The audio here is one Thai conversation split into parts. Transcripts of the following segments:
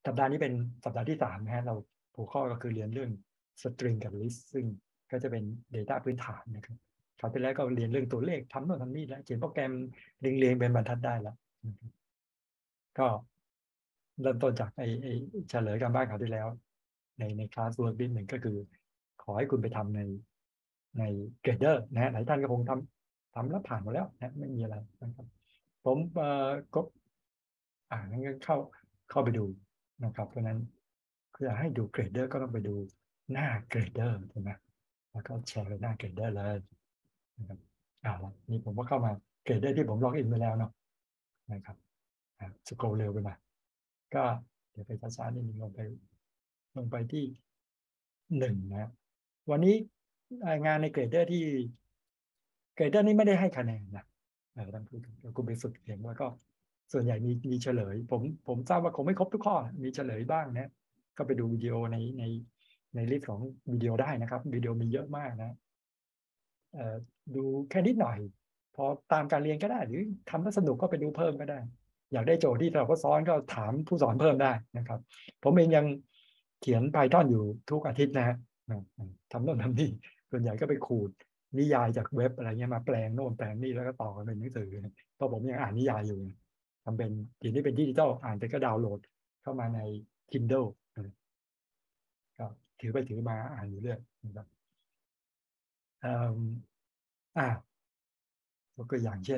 สัปดาห์นี้เป็นสัปดาห์ที่3นะฮะเราหัวข้อก็คือเรียนเรื่อง string กับ list ซึ่งก็จะเป็น data พื้นฐานนะครับคราวที่แล้วก็เรียนเรื่องตัวเลขทำโน่นทำนี่แล้วเขียนโปรแกรมเรียงเป็นบรรทัดได้แล้วก็เริ่มต้นจากเฉลยการบ้านคราวที่แล้วในคลาส work นิดหนึ่งก็คือขอให้คุณไปทำใน Grader นะฮะหลายท่านก็คงทำแล้วผ่านหมดแล้วนะไม่มีอะไรนะครับผมก็งั้นก็เข้าไปดูนะครับเพราะนั้นเพื่อให้ดูเกรดเดอร์ก็ต้องไปดูหน้าเกรดเดอร์ใช่ไหมแล้วก็แชร์ไปหน้าเกรดเดอร์เลยนะครับนี่ผมก็เข้ามาเกรดเดอร์ที่ผมล็อกอินไปแล้วเนาะนะครับสครอลเร็วไปหน่อยก็เดี๋ยวไปช้าๆนิดนึงลงไปที่1นะวันนี้งานในเกรดเดอร์ที่เกรดเดอร์นี่ไม่ได้ให้คะแนนนะต้องพูดคุณไปฝึกเองว่าก็ส่วนใหญ่มีเฉลยผมทราบว่าคงไม่ครบทุกข้อมีเฉลยบ้างนะก็ไปดูวิดีโอในลิสต์ของวิดีโอได้นะครับวิดีโอมีเยอะมากนะดูแค่นิดหน่อยพอตามการเรียนก็ได้หรือทำแล้วสนุกก็ไปดูเพิ่มก็ได้อยากได้โจทย์ที่เราก็ซ้อนก็ถามผู้สอนเพิ่มได้นะครับผมเองยังเขียน Python อยู่ทุกอาทิตย์นะฮะทำโน่นทำนี่ส่วนใหญ่ก็ไปขูดนิยายจากเว็บอะไรเงี้ยมาแปลงโน่นแปลงนี่แล้วก็ต่อกันเป็นหนังสือเพราะผมยังอ่านนิยายอยู่ทำเป็นทีนี้เป็นดิจิตอลอ่านไปก็ดาวน์โหลดเข้ามาใน Kindle ก็ถือไปถือมาอ่านอยู่เรื่อยนะครับเอ่ออ่ายกตัวอย่างเช่น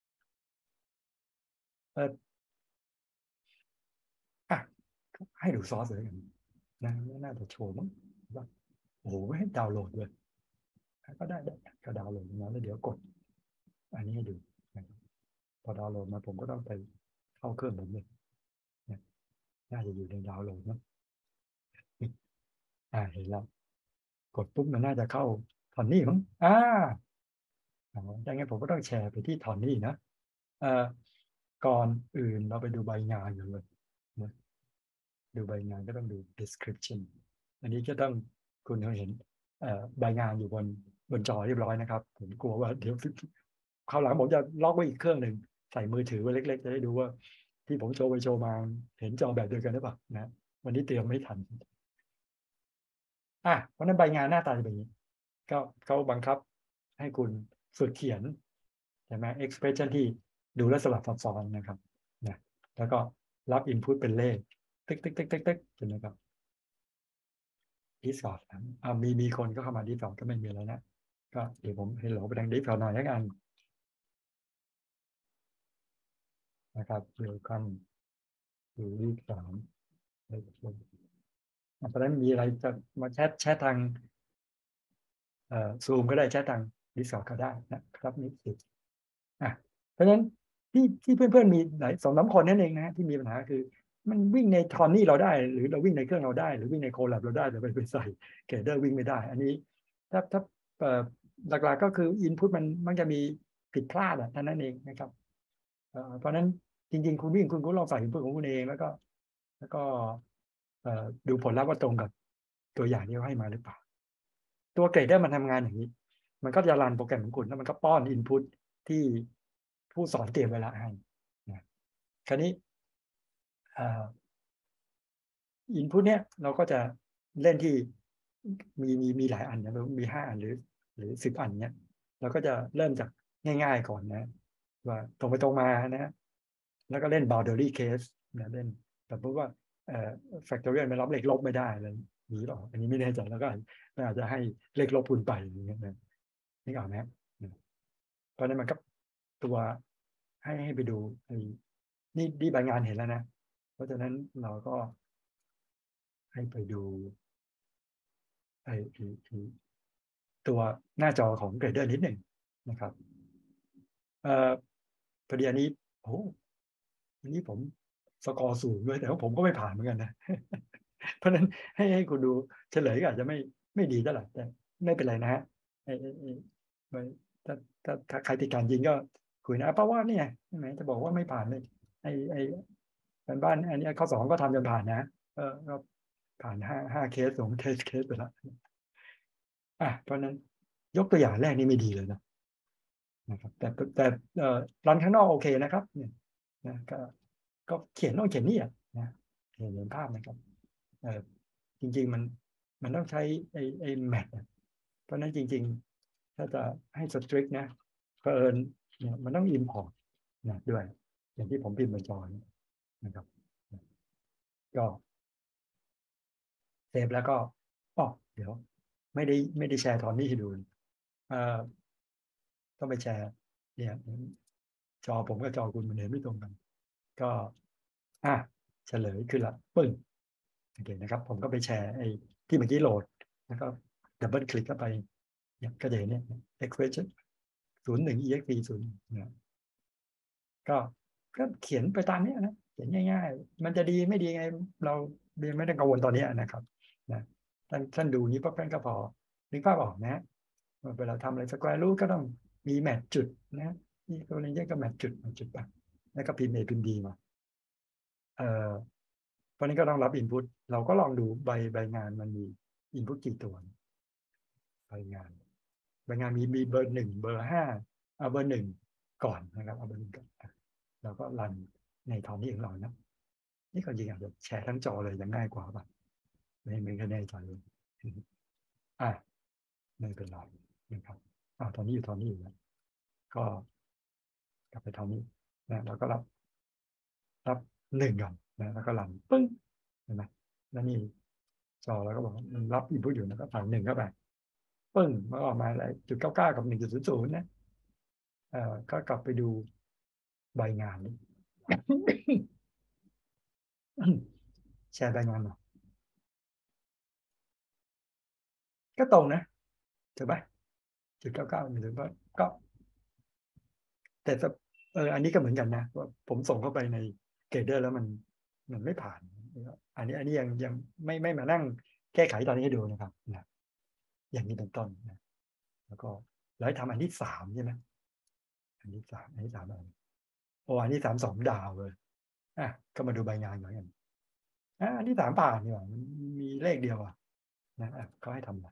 เอออ่ะให้ดูซอสเลยกันนะน่าจะโชว์มั้งว่าโอ้โหให้ดาวน์โหลดเลยก็ได้ก็ดาวน์โหลดนะแล้วเดี๋ยวกดอันนี้ให้ดูนะครับพอดาวน์โหลดมาผมก็ต้องไปเข้าเครื่องผมเลยนะน่าจะอยู่ในดาวน์โหลดนะเห็นแล้วกดปุ๊บมันน่าจะเข้าทอนนี่มั้งดังนั้นผมก็ต้องแชร์ไปที่ทอนนี่นะเอ่อก่อนอื่นเราไปดูใบงานกันเลยนะดูใบงานก็ต้องดู description อันนี้ก็ต้องคุณเห็นใบงานอยู่บนจอเรียบร้อยนะครับผมกลัวว่าเดี๋ยวคราวหลังผมจะล็อกไว้อีกเครื่องหนึ่งใส่มือถือไว้เล็กๆจะได้ดูว่าที่ผมโชว์ไปโชว์มาเห็นจอแบบเดียวกันหรือเปล่านะวันนี้เตรียมไม่ทันเพราะนั้นใบงานหน้าตาจะเป็นอย่างนี้ก็เขาบังคับให้คุณฝึกเขียนใช่ไหม expression ที่ดูแลวสลับซับซ้อนนะครับนะแล้วก็รับ input เป็นเลขตึ๊กตึ๊กตึ๊กตึ๊กตึ๊กใช่ไหมครับ Discord มีคนก็เข้ามา Discord ก็ไม่มีอะไรนะก็เดี๋ยวผมให้โหลไปทาง Discord หน่อยแล้วกันนะครับwelcome to Discord เพราะฉะนั้นมีอะไรจะมาแชททางซูมก็ได้แชททาง Discord ก็ได้นะครับนี่สิเพราะฉะนั้นที่เพื่อนๆมีหลาย2-3คนนั่นเองนะที่มีปัญหาคือมันวิ่งในทอนนี่เราได้หรือเราวิ่งในเครื่องเราได้หรือวิ่งในโคแลบเราได้แต่ไปใส่เกรดเดอร์วิ่งไม่ได้อันนี้ถ้าหลักๆก็คืออินพุตมันมักจะมีผิดพลาดเท่านั้นเองนะครับเพราะฉะนั้นจริงๆคุณวิ่งคุณก็ลองใส่อินพุตของคุณเองแล้วก็ดูผลลัพธ์ว่าตรงกับตัวอย่างที่เขาให้มาหรือเปล่าตัวเกรดเดอร์มันทำงานอย่างนี้มันก็จะรันโปรแกรมของคุณแล้วมันก็ป้อนอินพุตที่ผู้สอนเตรียมไว้แล้วให้นะคราวนี้อินพุตเนี้ยเราก็จะเล่นที่มีหลายอันนะมี5 อันหรือ10 อันเนี้ยเราก็จะเริ่มจากง่ายๆก่อนนะว่าตรงไปตรงมานะแล้วก็เล่น boundary case นะเล่นแต่พูดว่าfactorial ไม่รับเลขลบไม่ได้อะไรนี้หรออันนี้ไม่แน่ใจแล้วก็อาจจะให้เลขลบคูณไปอย่างเงี้ยนะนี่เอาไหมเพราะนั้นมันก็ตัวให้ไปดูนี่ใบงานเห็นแล้วนะเพราะฉะนั้นเราก็ให้ไปดูไอ้ตัวหน้าจอของเกรดเดอร์นิดหนึ่งนะครับเอ่อพอดีอันนี้โอ้อันนี้ผมสกอร์สูงด้วยแต่ว่าผมก็ไม่ผ่านเหมือนกันนะเพราะฉะนั้นให้คุณดูเฉลยก็อาจจะไม่ดีเท่าไหร่แต่ไม่เป็นไรนะฮะไอ้ไอ้ถ้าถ้าใครติดการยิงก็คุยนะเพราะว่าเนี่ยใช่ไหมจะบอกว่าไม่ผ่านเลยไอ้บ้านอันนี้ข้อ2ก็ทำจนผ่านนะก็ผ่านห้าเคส2เคสไปแล้วเพราะนั้นยกตัวอย่างแรกนี่ไม่ดีเลยนะครับแต่รันข้างนอกโอเคนะครับเนี่ยนะก็เขียนโน่นเขียนนี่นะเห็นภาพนะครับจริงๆมันต้องใช้ไอ้แมทเพราะนั้นจริงๆถ้าจะให้สตริกนะเผอิญเนี่ยมันต้อง import นะด้วยอย่างที่ผมพิมพ์บนจอนะครับก็เซฟแล้วก็อ๋อเดี๋ยวไม่ได้แชร์ตอนนี้ให้ดูเอ่อต้องไปแชร์เนี่ยจอผมกับจอคุณมันเห็นไม่ตรงกันก็อ่ะเฉลยขึ้นละปึ้งโอเคนะครับผมก็ไปแชร์ไอ้ที่เมื่อกี้โหลดแล้วก็ดับเบิลคลิกเข้าไปเนี่ยก็จะเห็นเนี่ย expression 01 ext 0นะก็ก็เขียนไปตามนี้นะเขียนง่ายๆมันจะดีไม่ดีไงเราไม่ได้กังวลตอนนี้นะครับนะท่านดูนี้ปั๊บท่านก็พอนึกภาพออกนะเวลาทำอะไรสแควร์รูทก็ต้องมีแมทจุดนะนี่ตัวนี้ก็แมทจุดไปแล้วก็พิมพ์ A พิมพ์ D มาเพราะนี้ก็ต้องรับ input เราก็ลองดูใบงานมันมี input กี่ตัวใบงานมีเบอร์1เบอร์5เอาเบอร์1ก่อนนะครับเอาเบอร์1ก่อนเราก็รันในตอนนี้ของเรานะนี่ก็จริงอาจจะแชร์ทั้งจอเลยยังง่ายกว่าป่ะไม่แน่ใจเลยอ่ะไม่เป็นไรนะครับตอนนี้อยู่นะก็กลับไปตอนนี้นะเราก็รับ1ก่อนนะแล้วก็รันปึ้งเห็นไหมแล้วนี่จอแล้วก็บอกมันรับอินพุตอยู่นะก็ใส่1เข้าไปปึ้งมันออกมาอะไร0.99กับ1.00นะก็กลับไปดูใบงานนี้ แชร์ใบงานหน่อยก็ตรงนะถูกไหม0.99หรือว่าก็แต่อันนี้ก็เหมือนกันนะว่าผมส่งเข้าไปในเกรดเดอร์แล้วมันไม่ผ่านอันนี้ยังไม่มานั่งแก้ไขตอนนี้ให้ดูนะครับนะอย่างนี้เป็นต้นนะแล้วก็ให้ทำอันที่3ใช่ไหมอันที่สามอะไรอันที่3 2 ดาวเลยก็มาดูใบงานเหมือนกันอันที่3ผ่านนี่หว่ามันมีเลขเดียวนะก็ให้ทำ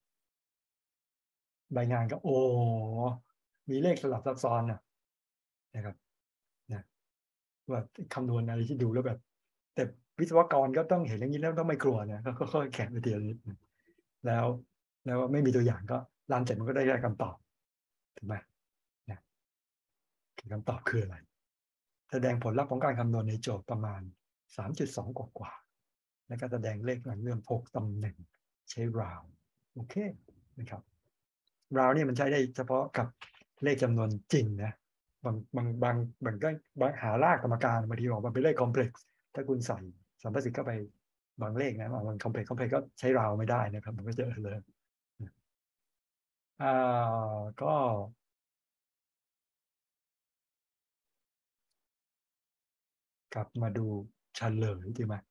ใบงานก็มีเลขสลับซับซ้อนนะครับนะว่าคำนวณอะไรที่ดูแล้วแบบแต่วิศวกรก็ต้องเห็นอย่างนี้แล้วต้องไม่กลัวนะก็ค่อยๆแข่งไปทีละนิดแล้วแล้วไม่มีตัวอย่างก็รันเสร็จมันก็ได้คำตอบถูกไหมนะคำตอบคืออะไรแสดงผลลัพธ์ของการคำนวณในโจทย์ประมาณ3.2กว่าแล้วก็แสดงเลขหลังเรื่อง6ตำแหน่งใช้ราวโอเคนะครับราวนี่มันใช้ได้เฉพาะกับเลขจำนวนจริงนะบางก็หารากกรรมการบางทีออกมาเป็นเลขคอมเพล็กซ์ถ้าคุณใส่สัมประสิทธิ์เข้าไปบางเลขนะบางคอมเพล็กซ์ก็ใช้ราวไม่ได้นะครับมันก็จะเลยก็กลับมาดูเฉลยดีไหม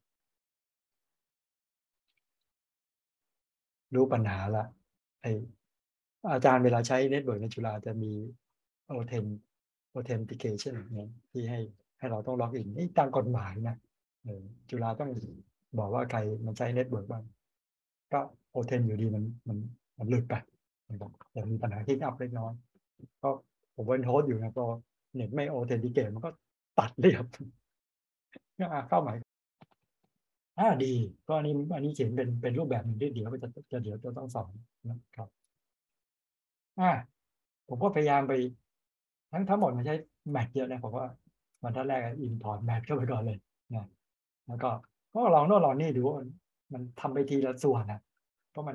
รู้ปัญหาละไออาจารย์เวลาใช้เน็ตเวิร์กในจุฬาจะมี Authent authentication เนี่ยที่ให้เราต้องล็อกอินนี่ตามกฎหมายนะจุฬาต้องบอกว่าใครมันใช้เน็ตเวิร์กบ้างก็โอเทนอยู่ดีมันหลุดไปนะครับแต่มีปัญหาที่อัพเล็กน้อยก็ผมเป็นโฮสต์อยู่นะพอเน็ตไม่โอเทนติเกตมันก็ตัดเรียบก็เข้าหมายดีก็อันนี้เขียนเป็นรูปแบบหนึ่งที่เดี๋ยวเดี๋ยวจะต้องสอนนะครับอ่าผมก็พยายามไปทั้งหมดมันใช้แมทเยอะนะผมว่าบรรทัดแรกอินพอร์ตแมทเข้าไปก่อนเลยนะแล้วก็ลองโน่นลองนี่ดูว่ามันทำไปทีละส่วนเพราะมัน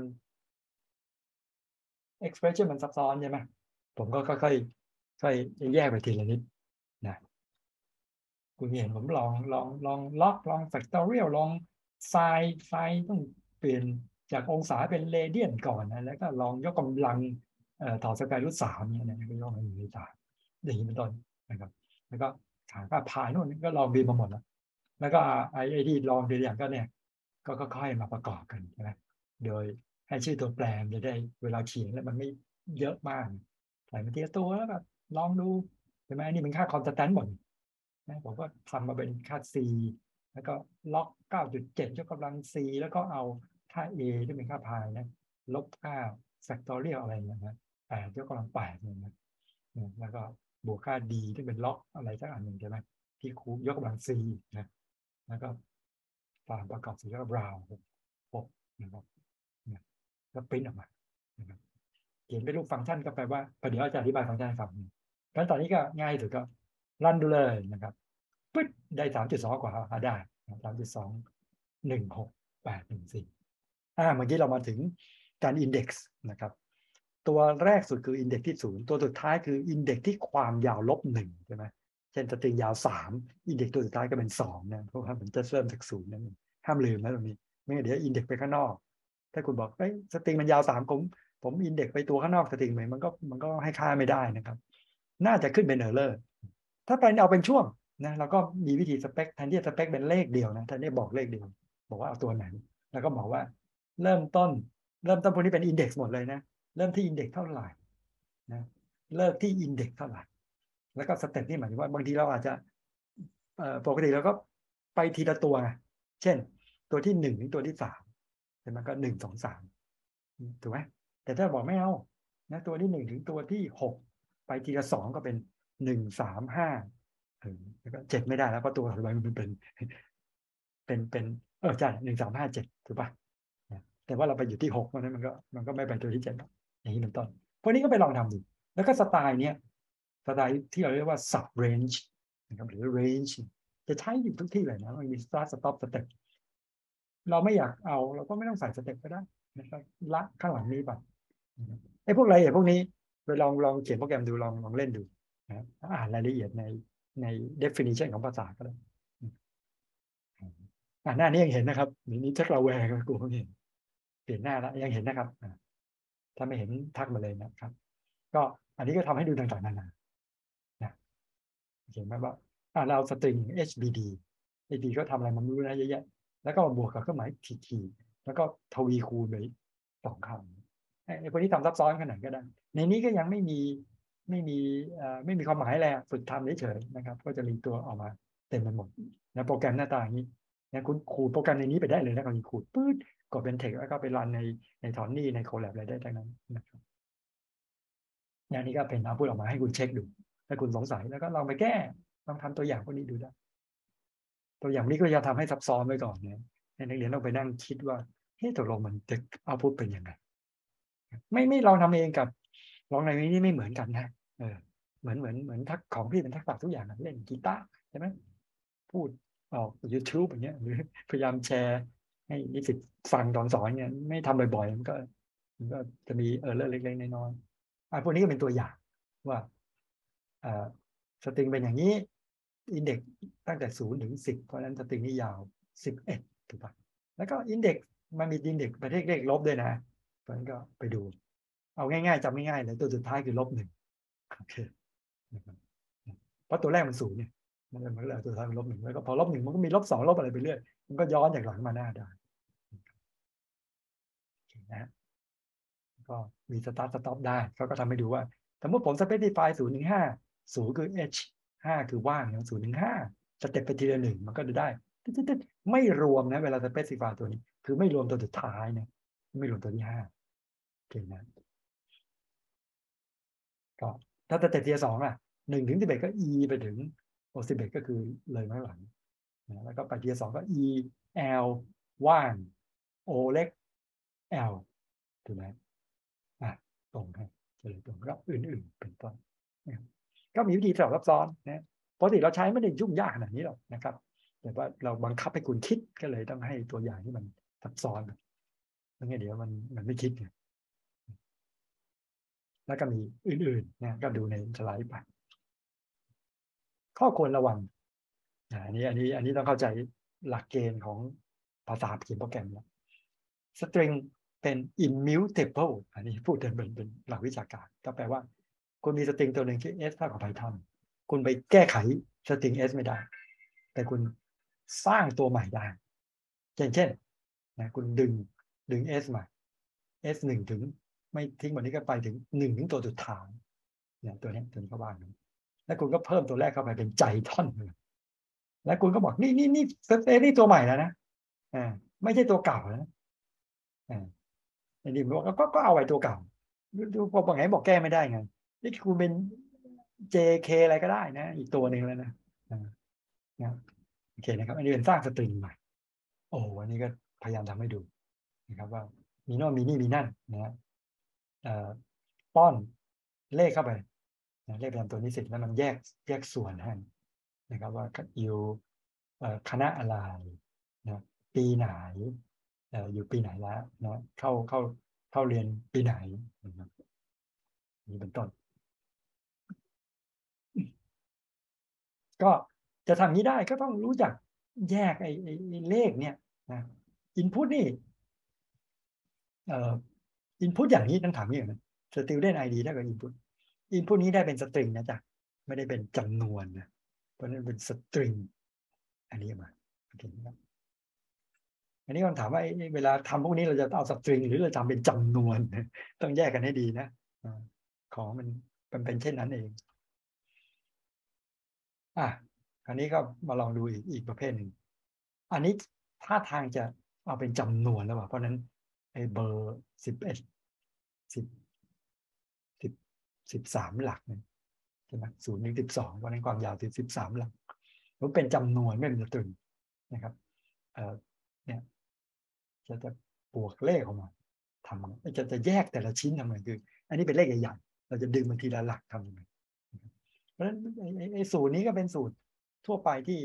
expression มันซับซ้อนใช่ไหมผมก็ค่อยแยกไปทีละนิดนะคุณเห็นผมลองล็อกลอง factorial ลองไซน์ต้องเปลี่ยนจากองศาเป็นเรเดียนก่อนนะแล้วก็ลองยกกำลังต่อสกายรูท3เนี่ยนะก็ยกกำลังรูท3อย่างนี้เป็นต้นนะครับแล้วก็ก็พายนู่นก็ลองดีมาหมดแล้วก็ไอ้ที่ลองดีอย่างก็เนี่ยก็ค่อยๆมาประกอบกันใช่ไหมโดยให้ชื่อตัวแปรมันจะได้เวลาเขียนแล้วมันไม่เยอะมากใส่มาทีละตัวแล้วแบบลองดูใช่ไหมอันนี้เป็นค่าคอนสแตนต์หมดนะผมก็ทำมาเป็นค่า C แล้วก็ล็อก9.7ยกกำลัง C แล้วก็เอาค่า A ที่เป็นค่าพายนะลบค่า factorial อะไรอย่างเงี้ยนะ8ยกกำลัง8เนี่ยนะแล้วก็บวกค่า D ที่เป็นล็อกอะไรสักอันหนึ่งใช่ไหมที่คูณยกกำลัง C นะแล้วก็ฟาร์มประกอบสีก็บราวน์6นะครับแล้วปริ้นออกมานะครับเขียนเป็นรูปฟังก์ชันก็แปลว่าเดี๋ยวจะอธิบายฟังก์ชันให้ฟังงั้นตอนนี้ก็ง่ายสุดก็รันดูเลยนะครับปึ๊ดได้3.2กว่าได้3.216814เมื่อกี้เรามาถึงการอินเด็กซ์นะครับตัวแรกสุดคืออินเด็กซ์ที่0ตัวสุดท้ายคืออินเด็กซ์ที่ความยาว-1ใช่ไหมเช่นสตริงยาว3อินเด็กซ์ตัวสุดท้ายก็เป็น2นะเพราะว่ามันจะเริ่มจาก0นั่นเองห้ามลืมนะตรงนี้ไม่งั้นเดี๋ยวอินเด็กซ์ไปข้างนอกถ้าคุณบอกสตริงมันยาว3ผมอินเด็กซ์ไปตัวข้างนอกสตริงมันก็ให้ค่าไม่ได้นะครับน่าจะขึ้นเป็นเออร์เลอร์ถ้าเป็นเอาเป็นช่วงนะเราก็มีวิธีสเปคแทนที่จะสเปคเป็นเลขเดียวนะแทนที่บอกเลขเดียวบอกว่าเอาตัวไหนแล้วก็บอกว่าเริ่มต้นพวกนี้เป็นอินเด็กซ์หมดเลยนะเริ่มที่อินเด็กซ์เท่าไหร่นะเลิกที่อินเด็กซ์เท่าไหร่แล้วก็สเต็ปนี่หมายถึงว่าบางทีเราอาจจะปกติเราก็ไปทีละตัวไงเช่นตัวที่1ถึงตัวที่3ใช่ไหมก็1 2 3ถูกไหมแต่ถ้าบอกไม่เอานะตัวที่1ถึงตัวที่6ไปทีละ2ก็เป็น1 3 5แล้วก็7ไม่ได้แล้วเพราะตัวถัดไปมันเป็นใช่1 3 5 7ถูกป่ะแต่ว่าเราไปอยู่ที่6เพราะนั้นมันก็ไม่ไปตัวที่7อย่างนี้เป็นต้นพวกนี้ก็ไปลองทำดูแล้วก็สไตล์เนี้ยสไตล์ที่เราเรียกว่า sub range นะครับหรือ range จะใช้อยู่ทุกที่เลยนะมันมี start stop step เราไม่อยากเอาเราก็ไม่ต้องใส่สเต็ปก็ได้นะครับละข้างหลังนี้ไปไอ้พวกรายละเอียดพวกนี้ไปลองเขียนโปรแกรมดูลองเล่นดูนะอ่านรายละเอียดใน definition ของภาษาก็ได้หน้านี้ยังเห็นนะครับนี่ชักเราแวร์กันกูเห็นเปลี่ยนหน้าแล้วยังเห็นนะครับถ้าไม่เห็นทักมาเลยนะครับก็อันนี้ก็ทำให้ดูต่างๆนานานะเห็นไหมว่าเราสตริง HBD ก็ทำอะไรมันรู้นะเยอะแยะแล้วก็บวกกับเครื่องหมายทีแล้วก็ทวีคูณไป2 คำไอ้พวกนี้ทำซับซ้อนขนาดก็ได้ในนี้ก็ยังไม่มีความหมายอะไรฝึกทำเฉยๆนะครับก็จะมีตัวออกมาเต็มไปหมดนะโปรแกรมหน้าตาอย่างนี้นะคุณขูดโปรแกรมในนี้ไปได้เลยนะคุณขูดปื๊ดกดเป็นเทคแล้วก็ไปรันในทอนนี่ในโคแลบอะไรได้ทั้งนั้นนะครับอย่างนี้ก็เป็นเอาพูดออกมาให้คุณเช็คดูถ้าคุณสงสัยแล้วก็ลองไปแก้ลองทำตัวอย่างพวกนี้ดูได้ตัวอย่างนี้ก็จะทำให้ซับซ้อนไว้ก่อนเนี่ยให้นักเรียนต้องไปนั่งคิดว่าตกลงมันจะเอาพูดเป็นยังไงไม่ลองทำเองกับลองในนี้ไม่เหมือนกันนะเหมือนทักของพี่เป็นทักษะทุกอย่างเล่นกีตาร์ใช่ไหมพูดออก YouTube อย่างเงี้ยหรือพยายามแชร์ให้นิสิตฟังตอนสอนเนี่ยไม่ทำบ่อยๆมันก็จะมีเล็กๆน้อยๆพวกนี้ก็เป็นตัวอย่างว่าสตริงเป็นอย่างนี้อินเด็กตั้งแต่0 ถึง 10เพราะฉะนั้นสตริงนี่ยาว11ถูกปะแล้วก็อินเด็กมันมีอินเด็กประเภทเลขลบด้วยนะเพราะฉะนั้นก็ไปดูเอาง่ายๆจำง่ายๆเลยตัวสุดท้ายคือ-1โอเคเพราะตัวแรกมัน0เนี่ยมันก็เลยตัวสุดท้ายเป็น-1แล้วก็พอ-1มันก็มี-2ลบอะไรไปเรื่อยมันก็ย้อนจากหลังมาหน้าได้นะก็มีสตาร์ทสต็อปได้เขาก็ทำให้ดูว่าสมมติผม specify 0 ถึง 5 0คือ h 5คือว่าง0 ถึง 5สเต็ปไปทีละ1มันก็จะได้ไม่รวมนะเวลา specify ตัวนี้คือไม่รวมตัวสุดท้ายนะไม่รวมตัวที่5โอเคนะก็ถ้าสเต็ปทีละ21 ถึง 11ก็ e ไปถึง11ก็คือเลยมาหลังนะแล้วก็ไปทีละ2ก็ e l ว่าง o เล็ก l ถูกไหมตรงให้เฉลยตรงก็อื่นๆเป็นต้นก็มีวิธีสลับซับซ้อนนะปกติเราใช้ไม่ได้ยุ่งยากขนาดนี้หรอกนะครับแต่ว่าเราบังคับให้คุณคิดก็เลยต้องให้ตัวอย่างที่มันซับซ้อนไม่งั้นเดี๋ยวมันไม่คิดเนี่ยแล้วก็มีอื่นๆนะก็ดูในสไลด์ไปข้อควรระวังอันนี้ต้องเข้าใจหลักเกณฑ์ของภาษาเขียนโปรแกรมแล้วสตริงเป็น immutable อันนี้พูดเป็นหลักวิชาการก็แปลว่าคุณมีสตริงตัวหนึ่งที่ s เท่ากับ Python คุณไปแก้ไขสตริง s ไม่ได้แต่คุณสร้างตัวใหม่ได้เช่นนะคุณดึง s มา s 1 ถึงไม่ทิ้งวันนี้ก็ไปถึง1 ถึงตัวสุดท้ายเนี่ยตัวนี้เขาว่ากันแล้วคุณก็เพิ่มตัวแรกเข้าไปเป็นใจท่อนเลยแล้วคุณก็บอกนี่สเตนี่ตัวใหม่แล้วนะไม่ใช่ตัวเก่าแล้วนะอันนี้บอกก็เอาไว้ตัวเก่าดูพอไงบอกแก้ไม่ได้ไงนี่คุณเป็น JK อะไรก็ได้นะอีกตัวหนึ่งแล้วนะโอเคนะครับอันนี้เป็นสร้างสตริงใหม่โอ้อันนี้ก็พยายามทำให้ดูนะครับว่ามีโน่นมีนี่มีนั่นนะฮะป้อนเลขเข้าไปนะเลขประจำตัวนิสิตแล้วมันแยกส่วนให้นะครับว่าอยู่คณะอะไรนะปีไหนอยู่ปีไหนแล้วนะเข้าเรียนปีไหนนะครับนี่เป็นต้นก็จะทำนี้ได้ก็ต้องรู้จักแยกไอ้เลขเนี่ยนะอินพุตนี่เอ่ออินพุตอย่างนี้ต้องถามอย่างนั้น student ID ได้กับอินพุตนี้ได้เป็นสตริงนะจ๊ะไม่ได้เป็นจำนวนนะเพราะนั้นเป็นสตริงอันนี้มาโอเคครับอันนี้คำถามว่าเวลาทำพวกนี้เราจะเอาสตริงหรือเราทำเป็นจำนวนต้องแยกกันให้ดีนะของมันเป็นเช่นนั้นเองอ่ะอันนี้ก็มาลองดูอีกประเภทหนึ่งอันนี้ท่าทางจะเอาเป็นจำนวนแล้วว่ะเพราะนั้นไอ้เบอร์11สิบสิบ13หลักเนี่ยใช่ไหม0 ถึง 12เพราะนั้นความยาวถึง13หลักมันเป็นจำนวนไม่เป็นสตริงนะครับเนี่ยจะบวกเลขออกมาทำจะแยกแต่ละชิ้นทำไงคืออันนี้เป็นเลขใหญ่ๆเราจะดึงมันทีละหลักทำยังไงเพราะฉะนั้นไอ้สูตรนี้ก็เป็นสูตรทั่วไปที่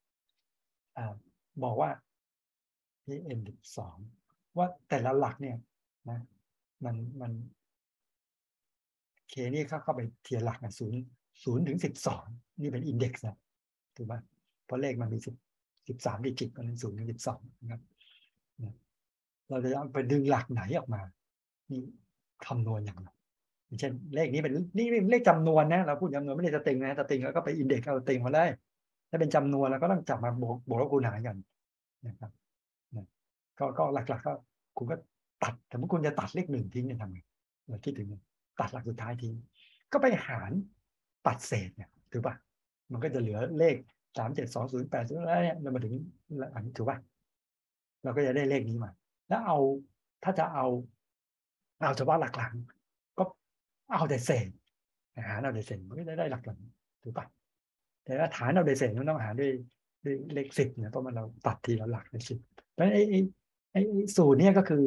บอกว่าที่ n 12ว่าแต่ละหลักเนี่ยนะมันเคนี่เข้าไปเทียร์หลักนะ0 ถึง 12นี่เป็นอินเด็กซ์นะถูกไหมเพราะเลขมันมี13ดิจิตเพราะนั้น0 ถึง 12นะครับเราจะเอาไปดึงหลักไหนออกมานี่คำนวณอย่างไรอย่างเช่นเลขนี้เป็นเลขจำนวนนะเราพูดจำนวนไม่ได้สตริงนะสตริงแล้วก็ไปอินเด็กซ์เอาสตริงมาได้ถ้าเป็นจำนวนเราก็ต้องจับมาบวกลบคูณหารกันนะครับก็หลักๆก็คุณก็ตัดสมมติคุณจะตัดเลข1ทิ้งเนี่ยทำไงเราคิดถึงตัดหลักสุดท้ายทิ้งก็ไปหารตัดเศษเนี่ยถูกป่ะมันก็จะเหลือเลข372080อะไรเนี่ยมันมาถึงอันนี้ถูกป่ะเราก็จะได้เลขนี้มาแล้วถ้าจะเอาเฉพาะหลักๆก็เอาแต่เศษหารเอาแต่เศษมันก็ได้หลักหลังถูกป่ะแต่ถ้าฐานเอาแต่เศษมันต้องหารด้วยเลข10เนี่ยเพราะมันเราตัดทีละหลักใน10เพราะฉะนั้นไอ้สูตรเนี่ยก็คือ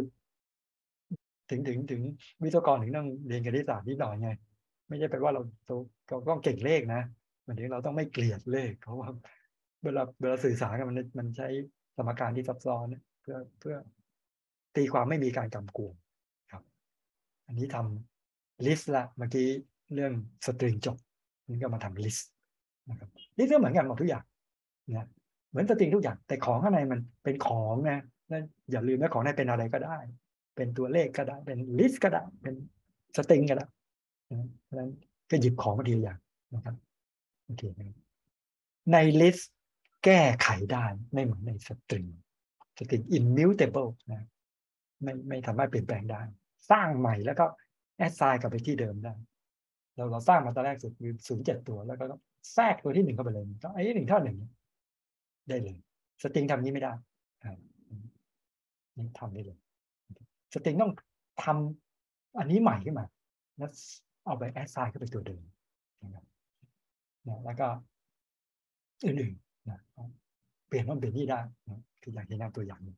ถึงวิศวกรถึงต้องเรียนคณิตศาสตร์นิดหน่อยไงไม่ใช่แปลว่าเราต้องเก่งเลขนะหมายถึงเราต้องไม่เกลียดเลขเพราะว่าเวลาสื่อสารกันมันใช้สมการที่ซับซ้อนเพื่อตีความไม่มีการกำกวมครับอันนี้ทำลิสต์ละเมื่อกี้เรื่องสตริงจบนี่ก็มาทำลิสต์นะครับลิสต์ก็เหมือนกันหมดทุกอย่างนะเหมือนสตริงทุกอย่างแต่ของข้างในมันเป็นของนะนั่นอย่าลืมนะของในเป็นอะไรก็ได้เป็นตัวเลขก็ได้เป็นลิสต์ก็ได้เป็นสตริงก็ได้เพราะฉะนั้นก็หยิบของมาทีละอย่างนะครับโอเคในลิสต์แก้ไขได้ไม่เหมือนในสตริง immutable นะไม่สามารถเปลี่ยนแปลงได้สร้างใหม่แล้วก็แอดไซน์กลับไปที่เดิมได้เราสร้างมาตอนแรกสุดคือ07 ตัวแล้วก็แทรกตัวที่1เข้าไปเลยก็ไอ้1 เท่า 1ได้เลยสตริงทำนี้ไม่ได้นี่ทำได้เลยสตริงต้องทำอันนี้ใหม่ขึ้นมาแล้วเอาไปแอดไซน์เข้าไปตัวเดิมนะครับแล้วก็อื่นๆนะเปลี่ยนนู่นเปลี่ยนนี่ได้นะคืออย่างที่หน้าตัวอย่างนี้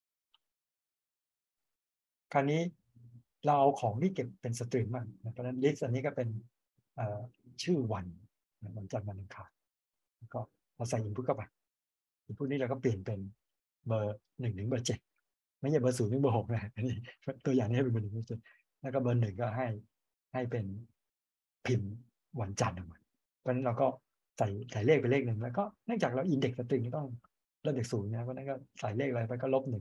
คราวนี้เราเอาของที่เก็บเป็นสตริงมากนะเพราะฉะนั้นลิสต์อันนี้ก็เป็นชื่อวันจันทร์วันอังคารก็เราใส่อินพุตเข้าไปอินพุตนี้เราก็เปลี่ยนเป็นเบอร์1 ถึงเบอร์ 7ไม่ใช่เบอร์0 ถึงเบอร์ 6นะอันนี้ตัวอย่างนี้ให้เป็นเบอร์1 ถึงเบอร์ 7แล้วก็เบอร์ 1ก็ให้เป็นพิมพ์วันจันทร์ออกมาเพราะฉะนั้นเราก็ใส่เลขไปเลขหนึ่งแล้วก็เนื่องจากเราอินเด็กซ์สตริงต้องเริ่มจาก0นะเพราะนั้นก็ใส่เลขอะไรไปก็-1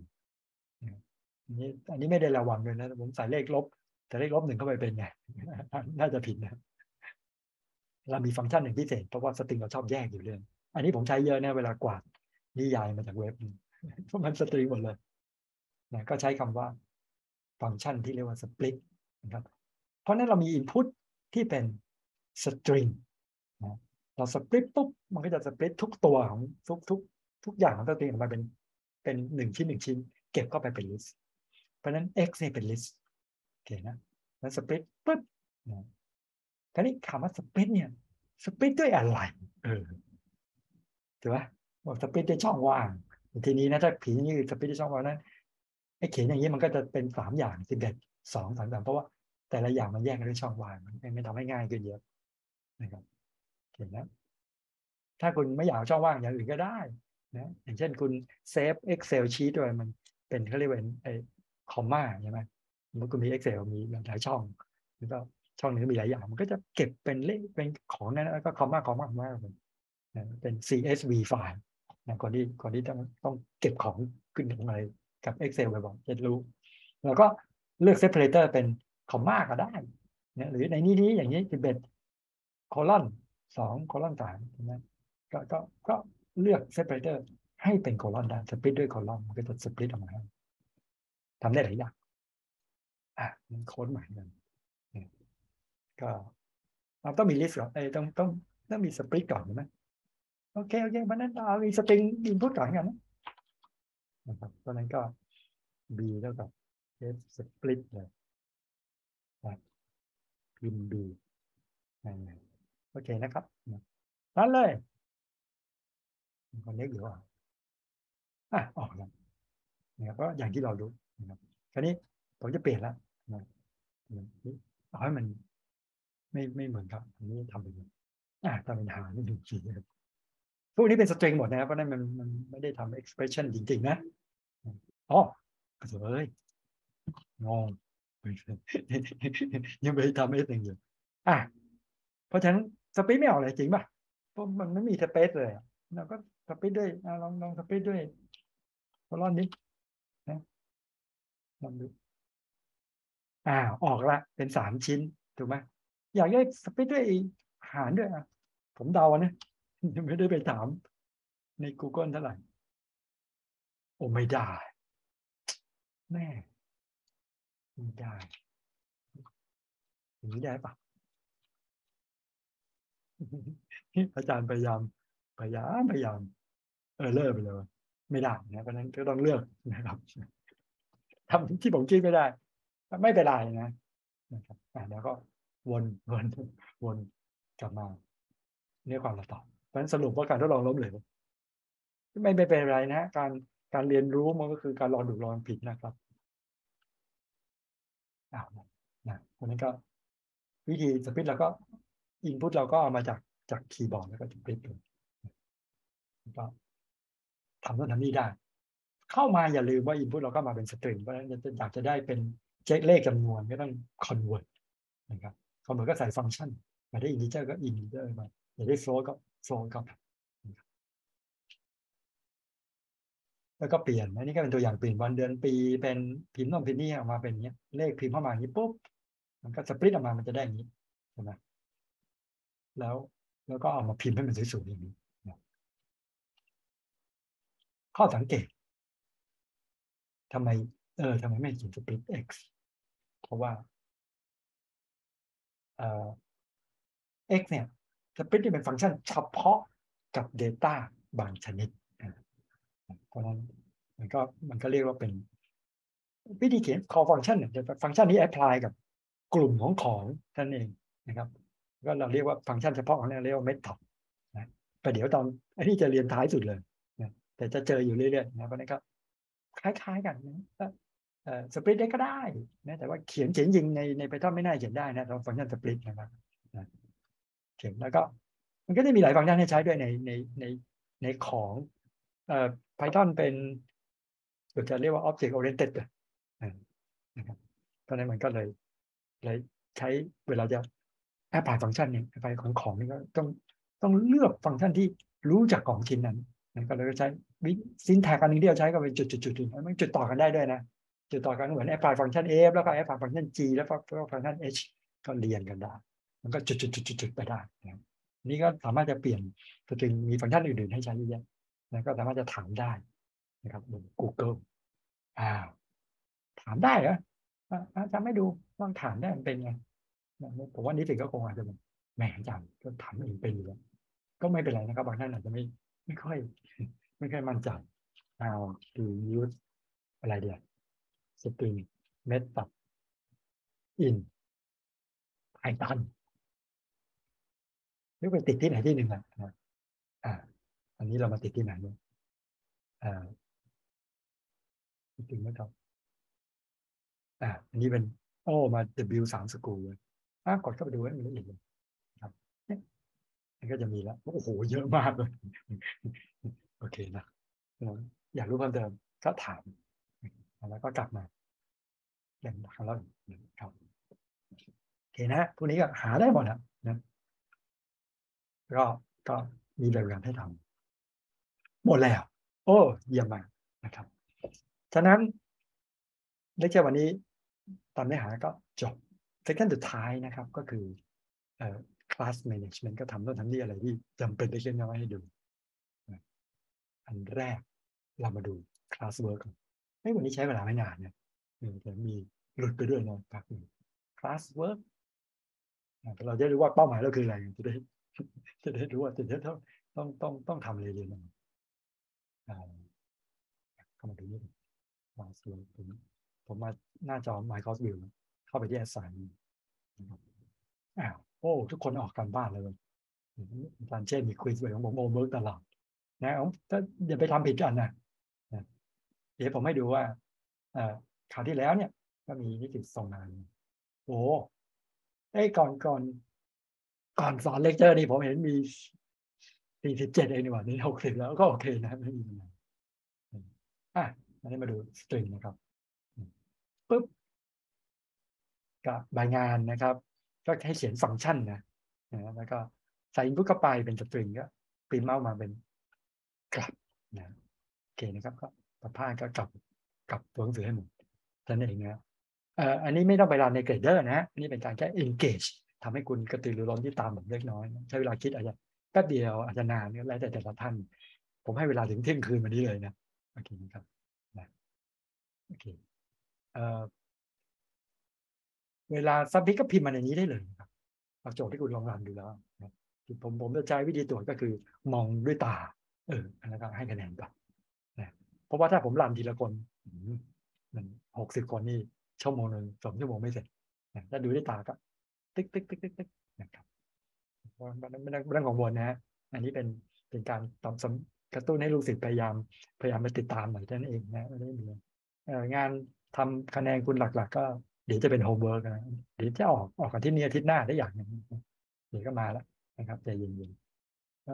อันนี้ไม่ได้ระวังเลยนะผมใส่เลขลบแต่เลข-1เข้าไปเป็นไงน่าจะผิดนะเรามีฟังก์ชันหนึ่งพิเศษเพราะว่าสตริงเราชอบแยกอยู่เรื่องอันนี้ผมใช้เยอะนะเวลากวาดนิยายมาจากเว็บเพราะมันสตริงหมดเลยนะก็ใช้คำว่าฟังก์ชันที่เรียกว่าสปลิตนะครับเพราะนั้นเรามี input ที่เป็นสตริงนะเราสปลิตปุ๊บมันก็จะสปลิตทุกตัวของทุกอย่างของสตริงออกมาเป็น1 ชิ้น 1 ชิ้นเก็บเข้าไปเป็น list เพราะนั้น x เนี่ยเป็น list โอเคนะแล้วสปลิตปุ๊บนะคราวนี้คำว่าสปลิตเนี่ยสปลิตด้วยอะไรถูกไหมบอกสปลิตด้วยช่องว่างทีนี้นะถ้าเขียนอย่างนี้คือสปีดที่ช่องว่างนั้นไอ้เขียนอย่างนี้มันก็จะเป็น3 อย่าง11 2 3 3เพราะว่าแต่ละอย่างมันแยกกันด้วยช่องว่างมันไม่ทำให้ง่ายขึ้นเยอะนะครับเห็นไหมถ้าคุณไม่อยากช่องว่างอย่างอื่นก็ได้นะอย่างเช่นคุณเซฟ Excel sheet ด้วยมันเป็นเขาเรียกว่าไอ้คอมมาใช่ไหมสมมติคุณมี Excel มีหลายช่องแล้วก็ช่องหนึงมีหลายอย่างมันก็จะเก็บเป็นเลขเป็นของนั้นแล้วก็คอมมาเป็น CSV ไฟล์นะก่อนที่ต้องเก็บของขึ้นอะไรกับ Excel บ่อยๆจะรู้แล้วก็เลือก separator เป็นคอมมาก็ได้นะหรือในนี้อย่างนี้11โคลอน2 โคลอน 3ใช่ไหมก็เลือก separator ให้เป็นโคลอนได้สปลิตด้วยโคลอนมันก็จะสปลิตออกมาทำได้หลายอย่างมันโค้ดใหม่กันก็เราต้องมีลิสต์ก่อนต้องมีสปลิตก่อนใช่ไหมโอเคเพราะนั้นเรามีสตริงอินพุตก่อนกันนะครับเพราะนั้นก็ b เท่ากับ s สปลิตเลยนะพิมพ์ b โอเคนะครับนั่นเลยคนเล็กอยู่ออกแล้วนะครับก็อย่างที่เรารู้นะครับคราวนี้ผมจะเปลี่ยนแล้วนะเอาให้มันไม่เหมือนครับอันนี้ทำเป็นทำเป็นหาไม่ถึงขีดนะครับพวกนี้เป็นสตริงหมดนะครับเพราะนั้นมันไม่ได้ทำ expression จริงๆนะอ๋อเฮ้ยงงยังไม่ได้ทำเอสหนึ่งอยู่อ่ะเพราะฉะนั้นสปีดไม่ออกเลยจริงป่ะเพราะมันไม่มีสเปซเลยเราก็สปีดด้วยลองสปีดด้วยโคลอนนี้นะลองดูออกละเป็น3 ชิ้นถูกไหมอยากได้สปีดด้วยหารด้วยผมเดานะยังไม่ได้ไปถามใน Google เท่าไหร่โอ้ไม่ได้แม่ไม่ได้อย่างนี้ได้ปะอาจารย์พยายามเลิกไปเลยไม่ได้นะเพราะนั้นก็ต้องเลือกนะครับทำที่ผมคิดไม่ได้ไม่เป็นไรนะครับแล้วก็วนวนกลับมาเนื้อความเราตอบเพราะฉะนั้นสรุปว่าการทดลองล้มเหลวไม่เป็นไรนะการเรียนรู้มันก็คือการลองถูกลองผิดนะครับเพราะนั้นก็วิธีสปิดเราก็อินพุตเราก็เอามาจากคีย์บอร์ดแล้วก็สปิดเลยก็ทำโน่นทำนี่ได้เข้ามาอย่าลืมว่าอินพุตเราก็มาเป็นสตริงเพราะฉะนั้นอยากจะได้เป็นเลขจำนวนก็ต้องคอนเวิร์ตนะครับคอนเวิร์ตก็ใส่ฟังก์ชันมาได้อินทิเจอร์ก็อินทิเจอร์มาอยากได้โฟลต์ก็โฟลต์ก็แล้วก็เปลี่ยนอันนี้ก็เป็นตัวอย่างเปลี่ยนวันเดือนปีเป็นพิมพ์โน่นพิมพ์นี่ออกมาเป็นอย่างเงี้ยเลขพิมพ์เข้ามาอย่างนี้ปุ๊บมันก็สปลิตออกมามันจะได้อย่างนี้ใช่ไหมแล้วแล้วก็เอามาพิมพ์ให้มันสวยๆอย่างนี้ข้อสังเกตทำไมทำไมไม่เขียนสปลิต x เพราะว่าเอ่อ x เนี่ยสปลิตนี่เป็นฟังก์ชันเฉพาะกับ Data บางชนิดเพราะนั้นมันก็เรียกว่าเป็นวิธีเขียน call function เนี่ยฟังก์ชันนี้ apply กับกลุ่มของท่านเองนะครับก็เราเรียกว่าฟังก์ชันเฉพาะของเราเรียกว่า method นะแต่เดี๋ยวตอนไอ้นี่จะเรียนท้ายสุดเลยนะแต่จะเจออยู่เรื่อยๆนะเพราะนั้นก็คล้ายๆกันนะสปลิตได้ก็ได้นะแต่ว่าเขียนจริงใน Python ไม่น่าเขียนได้นะตรงฟังก์ชันสปลิตนะครับนะเขียนแล้วก็มันก็จะมีหลายฟังก์ชันให้ใช้ด้วยในในของเอ่อ Python เป็นจะเรียกว่า object oriented นะครับเพราะนั้นมันก็เลยใช้เวลาจะแอปพลายฟังก์ชันเนี่ยไปของนี่ก็ต้องเลือกฟังก์ชันที่รู้จักของชิ้นนั้นก็เลยใช้วิซินแท็กอันนึงที่เราใช้ก็เป็นจุดมันจุดต่อกันได้ด้วยนะจุดต่อกันเหมือนแอปพลายฟังก์ชัน f แล้วก็แอปพลายฟังก์ชัน g แล้วก็ฟังก์ชัน h ก็เรียนกันได้มันก็จุดไปได้นะนี่ก็สามารถจะเปลี่ยนสตริงมีฟังก์ชันอื่นๆให้ใช้เยอะๆนะก็สามารถจะถามได้นะครับบน Google อ่าถามได้เหรอจำไม่ดูลองถามได้มันเป็นไงผมว่านิสิตก็คงอาจจะแบบแหมจำก็ถามเองเป็นอยู่แล้วก็ไม่เป็นไรนะครับบางท่านอาจจะไม่ค่อยไม่ค่อยมั่นใจเอาดูยูสอะไรเดียวสตริงเมธอดอินไพทอนนึกไปติดที่ไหนที่หนึ่งอ่ะอ่าอันนี้เรามาติดที่ไหนเนี่ยอ่าจริงไหมครับอันนี้เป็นมา W3 School เลยกดเข้าไปดูให้มันละเอียดเลยครับเนี่ยมันก็จะมีแล้วโอ้โหเยอะมากเลยโอเคนะอยากรู้เพิ่มเติมก็ถามแล้วก็กลับมาอย่างครั้งแล้วครับโอเคนะพวกนี้ก็หาได้หมดนะก็ก็มีแบบอย่างให้ทำหมดแล้วโอ้เยี่ยมมากนะครับฉะนั้นเลคเชอร์วันนี้ตอนเนื้อหาก็จบเซสชันสุดท้ายนะครับก็คือclass management ก็ทำโน่นทำนี่อะไรที่จำเป็นเล็กๆน้อยๆให้ดูอันแรกเรามาดู class work ก่อนวันนี้ใช้เวลาไม่นานเนี่ยจะมีหลุดไปด้วยนะครับ class work เราจะรู้ว่าเป้าหมายเราคืออะไรจะได้รู้ว่าจะต้องทำอะไรเรียนเข้ามาดูนี่ class work ผมมาหน้าจอ Microsoft View เข้าไปที่ assignment นะครับทุกคนออกการบ้านเลยอาจารย์เช่นมีควิสไว้ของผมโอเวิร์กตลอดนะถ้าอย่าไปทำผิดกันนะเดี๋ยวผมให้ดูว่าคราวที่แล้วเนี่ยก็มีนิสิตส่งงานโอ้ก่อนสอนเลคเชอร์นี่ผมเห็นมี47เองนี่หว่านี่60แล้วก็โอเคนะไม่มีปัญหาอันนี้มาดูสตริงนะครับปุ๊บกับใบงานนะครับก็ให้เขียนฟังก์ชันนะแล้วก็ใส่อินพุตเข้าไปเป็นสตริงก็พิมพ์เอามาเป็นกลับนะโอเคนะครับก็ประพาสก็กลับตัวหนังสือให้หมดนั่นเองนะอันนี้ไม่ต้องไปรันในเกรดเดอร์นะนี่เป็นการแค่ engage ทำให้คุณกระตือรือร้นที่ตามแบบเล็กน้อยใช้เวลาคิดอาจจะแป๊บเดียวอาจจะนานแล้วแต่ละท่านผมให้เวลาถึงเที่ยงคืนวันนี้เลยนะโอเคนะครับนะโอเคเวลาซับมิทก็พิมพ์มาในนี้ได้เลยครับเอาโจทย์ที่คุณลองรันดูแล้วนะผมจะใช้วิธีตรวจก็คือมองด้วยตาอันนั้นก็ให้คะแนนไปนะเพราะว่าถ้าผมรันทีละคนมัน60 คนนี่ชั่วโมงนึง2 ชั่วโมงไม่เสร็จนะถ้าดูด้วยตาก็ติ๊กติ๊กติ๊กติ๊กติ๊กนะครับไม่ต้องกังวลนะฮะอันนี้เป็นการตอบกระตุ้นให้ลูกศิษย์พยายามมาติดตามหน่อยนั่นเองนะไม่ได้มีงานทำคะแนนคุณหลักๆก็เดี๋ยวจะเป็นโฮมเวิร์กนะเดี๋ยวจะออกกันที่นี่อาทิตย์หน้าได้อย่างหนึ่งเดี๋ยวก็มาแล้วนะครับใจเย็นๆ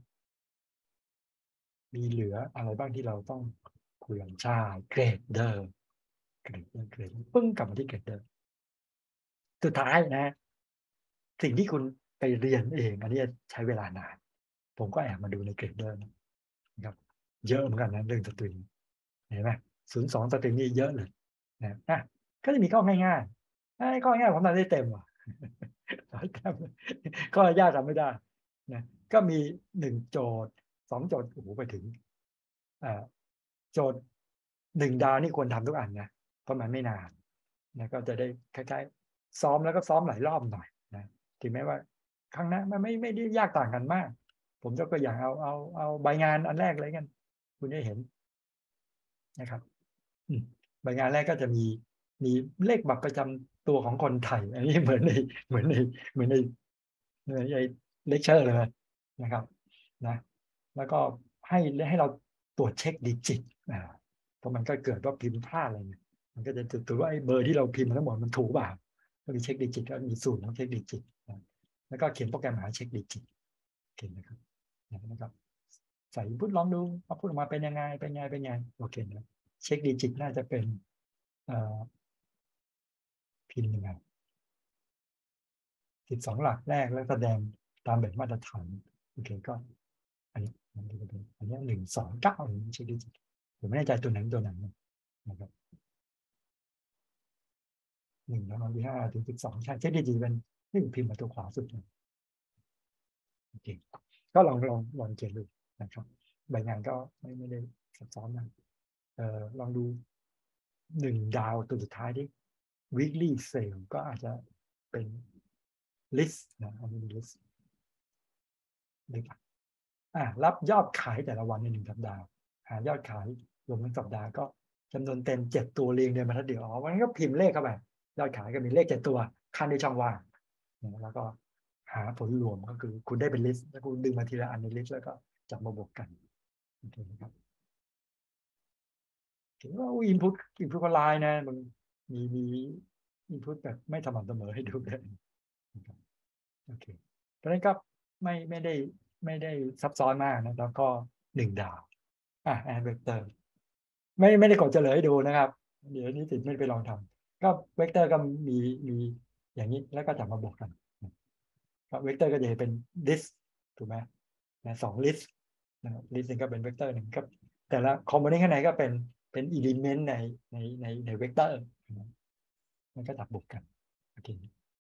มีเหลืออะไรบ้างที่เราต้องคุยกันใช่เกรดเดอร์ปึ้งกลับมาที่เกรดเดอร์สุดท้ายนะสิ่งที่คุณไปเรียนเองอันนี้ใช้เวลานานผมก็แอบมาดูในเกรดเดอร์นะครับเยอะเหมือนกันนะเรื่องสตริงเห็นไหม02สตริงนี่เยอะเลยนะก็จะมีข้อง่ายๆข้อง่ายผมทำได้เต็มว่ะข้อยากทำไม่ได้นะก็มี1 โจทย์2 โจทย์โอ้โหไปถึงโจทย์1 ดาวนี่ควรทำทุกอันนะเพราะมันไม่นานนะก็จะได้คล้ายๆซ้อมแล้วก็ซ้อมหลายรอบหน่อยนะถึงแม้ว่าครั้งนั้นมันไม่ได้ยากต่างกันมากผมยกตัวอย่างเอาใบงานอันแรกเลยกันคุณจะเห็นนะครับใบงานแรกก็จะมีเลขบัตรประจำตัวของคนไทยอันนี้เหมือนในเหมือนในในเลคเชอร์เลยนะครับนะแล้วก็ให้ให้เราตรวจเช็คดิจิตเพราะมันก็เกิดว่าพิมพ์พลาดอะไรเนี่ยมันก็จะตรวจว่าไอ้เบอร์ที่เราพิมพ์ทั้งหมดมันถูกเปล่าก็มีเช็คดิจิตก็มีสูตรของเช็คดิจิตแล้วก็เขียนโปรแกรมหาเช็คดิจิตโอเคนะครับใส่พุทลองดูเอาพุทออกมาเป็นยังไงโอเคนะเช็คดิจิตน่าจะเป็นพิมพ์ยังไง12 หลักแรกแล้วแสดงตามแบบมาตรฐานโอเคก็อันนี้อันนี้129เช็คดิจิตผมไม่แน่ใจตัวไหนนะครับ1 2 3 4 5 ถึง 12ใช่เช็คดิจิตเป็นที่พิมพ์มาตัวขวาสุดโอเคก็ลองเขียนดูนะครับใบงานก็ไม่ได้ซับซ้อนนะลองดู1 ดาวตัวสุดท้ายที่ weekly sale ก็อาจจะเป็น list นะอันนี้ list รับยอดขายแต่ละวันใน1 สัปดาห์หายอดขายรวมทั้งสัปดาห์ก็จำนวนเต็ม7 ตัวเรียงเดือนบรรทัดเดียววันนี้ก็พิมพ์เลขเข้าไปยอดขายก็มีเลข7 ตัวขั้นด้วยช่องว่างแล้วก็หาผลรวมก็คือคุณได้เป็นลิสต์แล้วคุณดึงมาทีละอันในลิสต์แล้วก็จับมาบวกกันโอเคนะครับเห็นว่าอินพุตก็ไลน์นะมันมีอินพุตแบบไม่สม่ำเสมอให้ดูเลยโอเคเพราะฉะนั้นก็ไม่ได้ซับซ้อนมากนะแล้วก็1 ดาวแอนเวกเตอร์ไม่ได้กดเฉลยให้ดูนะครับเดี๋ยวนี้ติดไม่ไปลองทำก็เวกเตอร์ก็มีอย่างนี้แล้วก็จับมาบวกกันก็เวกเตอร์ก็จะเป็น list ถูกไหมนะ2 list นะครับ list นึงก็เป็นเวกเตอร์หนึ่งก็แต่ละคอมโพเนนต์ข้างในก็เป็น element ในเวกเตอร์มันก็จับบวกกันโอเค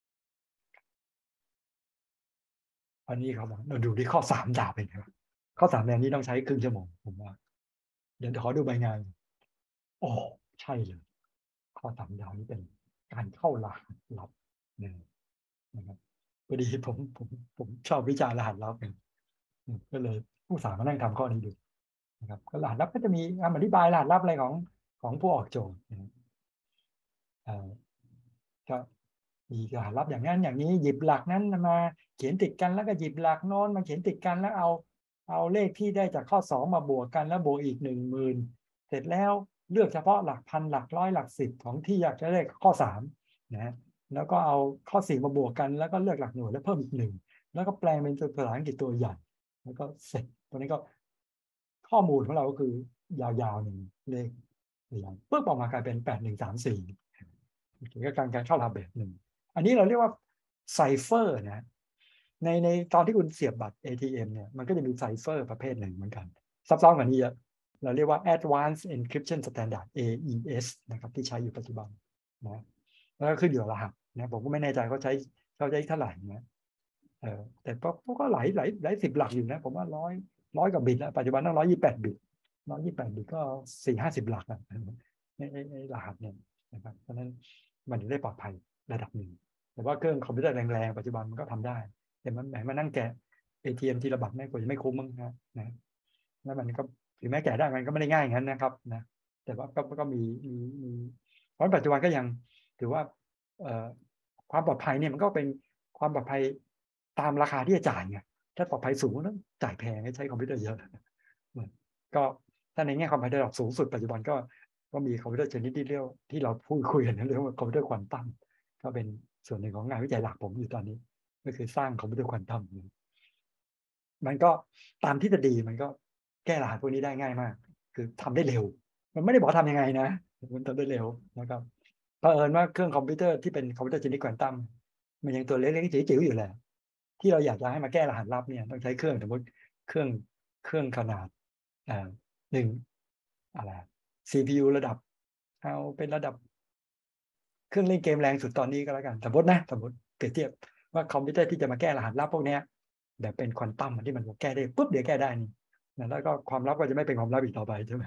อันนี้เขาบอกเราดูที่ข้อ3 ดาวเป็นไงบ้างข้อ3แบบนี้ต้องใช้ครึ่งชั่วโมงผมว่าเดี๋ยวขอดูใบงานโอ้ใช่เลยข้อ3 ดาวนี้เป็นการเข้ารหัสลับนะครับพอดีผมชอบวิชารหัสลับเนี่ยก็เลยผู้สามานั่งทำข้อนี้ดูนะครับก็รหัสลับก็จะมีคำอธิบายรหัสลับอะไรของผู้ออกโจทย์ก็มีรหัสลับอย่างนั้นอย่างนี้หยิบหลักนั้นมาเขียนติดกันแล้วก็หยิบหลักโน้นมาเขียนติดกันแล้วเอาเลขที่ได้จากข้อ2มาบวกกันแล้วบวกอีก10,000เสร็จแล้วเลือกเฉพาะหลักพันหลักร้อยหลัก10ของที่อยากจะได้ข้อ3นะแล้วก็เอาข้อ4มาบวกกันแล้วก็เลือกหลักหน่วยแล้วเพิ่มอีก1แล้วก็แปลงเป็นภาษาอังกฤษตัวใหญ่แล้วก็เสร็จตอนนี้ก็ข้อมูลของเราก็คือยาวๆ1 เลขอย่างปึ๊บออกมากลายเป็น8134ก็การเข้ารหัสแบบ1อันนี้เราเรียกว่าไซเฟอร์นะในตอนที่คุณเสียบบัตร ATM เนี่ยมันก็จะมีไซเฟอร์ประเภทหนึ่งเหมือนกันซับซ้อนกว่านี้เยอะเราเรียกว่า Advanced Encryption Standard AES นะครับที่ใช้อยู่ปัจจุบันนะแล้วก็ขึ้นอยู่กับรหัสนะผมก็ไม่แน่ใจเขาใช้เท่าไหร่นะแต่ก็หลาย10 หลักอยู่นะผมว่าร้อยกว่าบิตแล้วปัจจุบันต้อง128 บิต128 บิตก็40-50 หลักนะในรหัสเนี่ยนะครับเพราะฉะนั้นมันได้ปลอดภัยระดับหนึ่งแต่ว่าเครื่องคอมพิวเตอร์แรงๆปัจจุบันมันก็ทำได้แต่มันแหมมานั่งแกะ ATM ทีละบัตรไม่ควรจะไม่คุ้มมั้งนะแล้วมันก็ถึงแม้แกะได้มันก็ไม่ได้ง่ายอย่างนั้นนะครับนะแต่ว่าก็มีเพราะปัจจุบันก็ยังถือว่าความปลอดภัยเนี่ยมันก็เป็นความปลอดภัยตามราคาที่จะจ่ายไงถ้าปลอดภัยสูงต้องจ่ายแพงใช้คอมพิวเตอร์เยอะก็ถ้าในแง่ความปลอดภัยระดับสูงสุดปัจจุบันก็มีคอมพิวเตอร์ชนิดที่เรียกที่เราพูดคุยกันเรื่องว่าคอมพิวเตอร์ควอนตัมก็เป็นส่วนหนึ่งของงานวิจัยหลักผมอยู่ตอนนี้ก็คือสร้างคอมพิวเตอร์ควอนตัมมันก็ตามทฤษฎีมันก็แก้รหัสพวกนี้ได้ง่ายมากคือทำได้เร็วมันไม่ได้บอกทำยังไงนะมันทำได้เร็วนะครับเผอิญว่าเครื่องคอมพิวเตอร์ที่เป็นคอมพิวเตอร์ชนิดควอนตัมมันยังตัวเล็กๆจิ๋วๆอยู่แหละที่เราอยากจะให้มาแก้รหัสลับเนี่ยต้องใช้เครื่องสมมติเครื่องขนาดหนึ่งอะไร CPU ระดับเอาเป็นระดับเครื่องเล่นเกมแรงสุดตอนนี้ก็แล้วกันสมมติเปรียบเทียบว่าคอมพิวเตอร์ที่จะมาแก้รหัสลับพวกนี้แบบเป็นควอนตัมที่มันแก้ได้ปุ๊บเดี๋ยวแก้ได้นี่แล้วก็ความลับก็จะไม่เป็นความลับอีกต่อไปใช่ไหม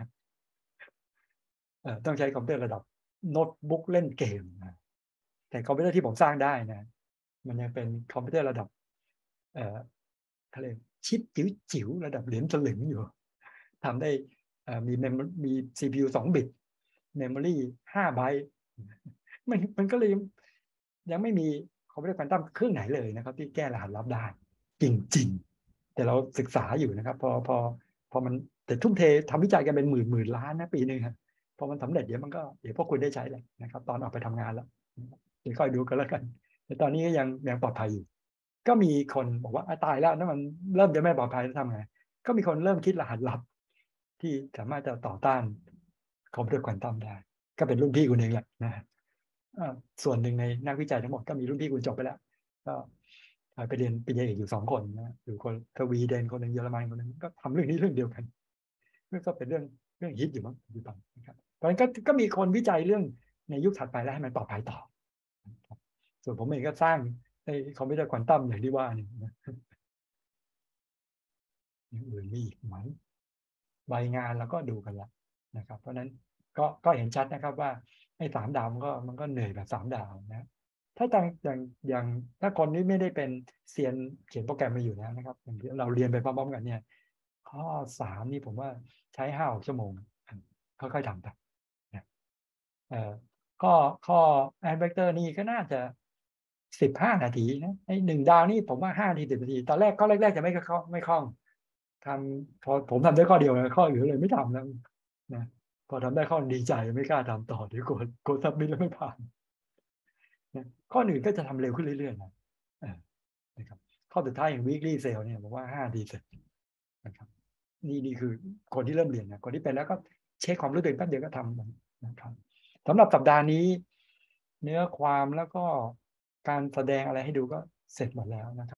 ต้องใช้คอมพิวเตอร์ระดับโน้ตบุ๊กเล่นเกมนะแต่คอมพิวเตอร์ที่ผมสร้างได้นะมันยังเป็นคอมพิวเตอร์ระดับอะไรชิปจิ๋วระดับเหรียญสลึงอยู่ทำได้มี CPU 2 บิตเมมโมรี่5 ไบต์มันก็เลยยังไม่มีคอมพิวเตอร์ควอนตัมเครื่องไหนเลยนะครับที่แก้รหัสลับได้จริงๆแต่เราศึกษาอยู่นะครับพอมันแต่ทุ่มเททำวิจัยกันเป็นหมื่นล้านนะปีนึงครับพอมันสำเร็จเดี๋ยวพวกคุณได้ใช้แหละนะครับตอนออกไปทำงานแล้วเดี๋ยวค่อยดูกันแล้วกันแต่ตอนนี้ก็ยังปลอดภัยอยู่ก็มีคนบอกว่าตายแล้วนั่นมันเริ่มจะไม่ปลอดภัยแล้วทำไงก็มีคนเริ่มคิดรหัสลับที่สามารถจะต่อต้านคอมพิวเตอร์ควอนตัมได้ก็เป็นรุ่นพี่คุณเองแหละนะส่วนหนึ่งในนักวิจัยทั้งหมดก็มีรุ่นพี่คุณจบไปแล้วก็ไปเรียนปริญญาเอกอยู่2 คนนะอยู่คนสวีเดนคนหนึ่งเยอรมันคนหนึ่งก็ทำเรื่องนี้เรื่องเดียวกันก็เป็นเรื่องฮิตอยู่มั้งปัจจุบันนะครับเพราะฉะนั้นก็มีคนวิจัยเรื่องในยุคถัดไปแล้วให้มันปลอดภัยต่อส่วนผมเองก็สร้างในคอมพิวเตอร์ควอนตัมอย่างที่ว่านี่นะอย่างอื่นมีอีกไหมใบงานเราก็ดูกันแล้วนะครับเพราะนั้นก็เห็นชัดนะครับว่าไอ้3 ดาวมันก็เหนื่อยแบบ3 ดาวนะถ้าอย่างถ้าคนนี้ไม่ได้เป็นเซียนเขียนโปรแกรมมาอยู่แล้วนะครับอย่างที่เราเรียนไปพร้อมๆกันเนี่ยข้อ3นี่ผมว่าใช้5-6 ชั่วโมงค่อยๆทำไปนะข้อแอดเวกเตอร์นี่ก็น่าจะ15 นาทีนะไอ้1 ดาวนี่ผมว่า5 นาที 10 นาทีตอนแรกข้อแรกๆจะไม่คล่องทำพอผมทำได้ข้อเดียวเลยข้ออื่นเลยไม่ทำแล้วนะพอทำได้ข้อดีใจไม่กล้าทำต่อเดี๋ยวกดซับมิทแล้วไม่ผ่านนะข้ออื่นก็จะทำเร็วขึ้นเรื่อยๆนะนะครับข้อสุดท้ายอย่าง weekly sale เนี่ยบอกว่า5 นาทีเสร็จนะครับนี่คือคนที่เริ่มเรียนนะคนที่เป็นแล้วก็เช็คความรู้ตัวเองแป๊บเดียวก็ทำนะครับสำหรับสัปดาห์นี้เนื้อความแล้วก็การแสดงอะไรให้ดูก็เสร็จหมดแล้วนะครับ